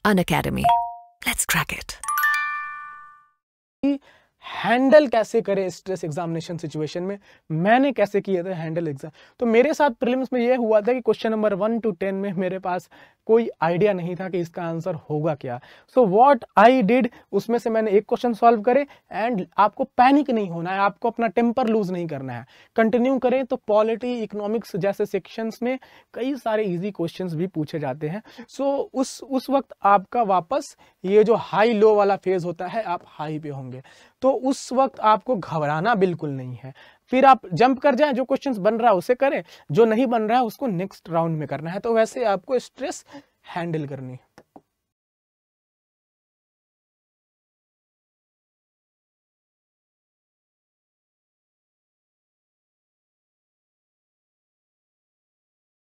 Unacademy. Let's crack it. Handle कैसे करें stress examination situation में, मैंने कैसे किया था हैंडल एग्जाम। तो मेरे साथ प्रीलिम्स में ये हुआ था कि क्वेश्चन नंबर 1 to 10 में मेरे पास कोई आइडिया नहीं था कि इसका आंसर होगा क्या। सो व्हाट आई डिड, उसमें से मैंने एक क्वेश्चन सॉल्व करे। एंड आपको पैनिक नहीं होना है, आपको अपना टेम्पर लूज नहीं करना है, कंटिन्यू करें। तो पॉलिटी, इकोनॉमिक्स जैसे सेक्शंस में कई सारे इजी क्वेश्चंस भी पूछे जाते हैं। सो उस वक्त आपका वापस ये जो हाई लो वाला फेज होता है, आप हाई पे होंगे, तो उस वक्त आपको घबराना बिल्कुल नहीं है। फिर आप जंप कर जाएं, जो क्वेश्चंस बन रहा है उसे करें, जो नहीं बन रहा है उसको नेक्स्ट राउंड में करना है। तो वैसे आपको स्ट्रेस हैंडल करनी है।